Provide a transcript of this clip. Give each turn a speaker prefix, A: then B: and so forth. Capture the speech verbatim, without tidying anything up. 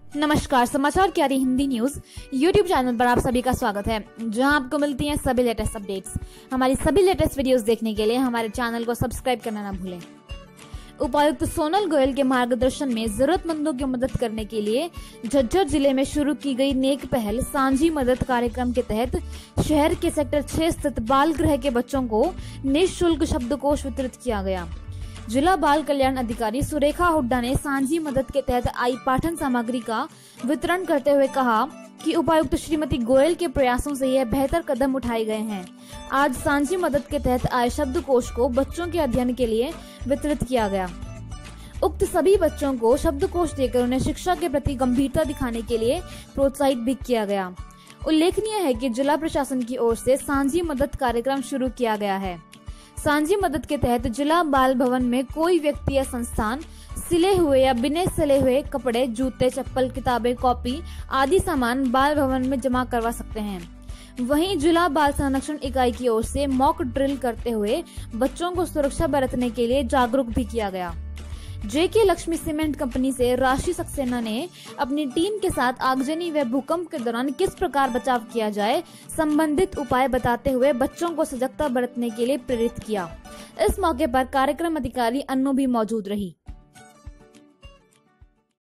A: नमस्कार, समाचार क्यारी हिंदी न्यूज यूट्यूब चैनल पर आप सभी का स्वागत है, जहां आपको मिलती हैं सभी लेटेस्ट अपडेट्स। हमारी सभी लेटेस्ट वीडियोस देखने के लिए हमारे चैनल को सब्सक्राइब करना ना भूलें। उपायुक्त सोनल गोयल के मार्गदर्शन में जरूरतमंदों की मदद करने के लिए झज्जर जिले में शुरू की गई नेक पहल सांझी मदद कार्यक्रम के तहत शहर के सेक्टर छह स्थित बाल गृह के बच्चों को निःशुल्क शब्दकोश वितरित किया गया। जिला बाल कल्याण अधिकारी सुरेखा हुड्डा ने सांझी मदद के तहत आई पाठन सामग्री का वितरण करते हुए कहा कि उपायुक्त श्रीमती गोयल के प्रयासों से यह बेहतर कदम उठाए गए हैं। आज सांझी मदद के तहत आए शब्दकोश को बच्चों के अध्ययन के लिए वितरित किया गया। उक्त सभी बच्चों को शब्दकोश देकर उन्हें शिक्षा के प्रति गंभीरता दिखाने के लिए प्रोत्साहित भी किया गया। उल्लेखनीय है कि जिला प्रशासन की ओर से सांझी मदद कार्यक्रम शुरू किया गया है। सांझी मदद के तहत जिला बाल भवन में कोई व्यक्ति या संस्थान सिले हुए या बिना सिले हुए कपड़े, जूते, चप्पल, किताबें, कॉपी आदि सामान बाल भवन में जमा करवा सकते हैं। वहीं जिला बाल संरक्षण इकाई की ओर से मॉक ड्रिल करते हुए बच्चों को सुरक्षा बरतने के लिए जागरूक भी किया गया। जेके लक्ष्मी सीमेंट कंपनी से राशि सक्सेना ने अपनी टीम के साथ आगजनी व भूकंप के दौरान किस प्रकार बचाव किया जाए संबंधित उपाय बताते हुए बच्चों को सजगता बरतने के लिए प्रेरित किया। इस मौके पर कार्यक्रम अधिकारी अन्नू भी मौजूद रही।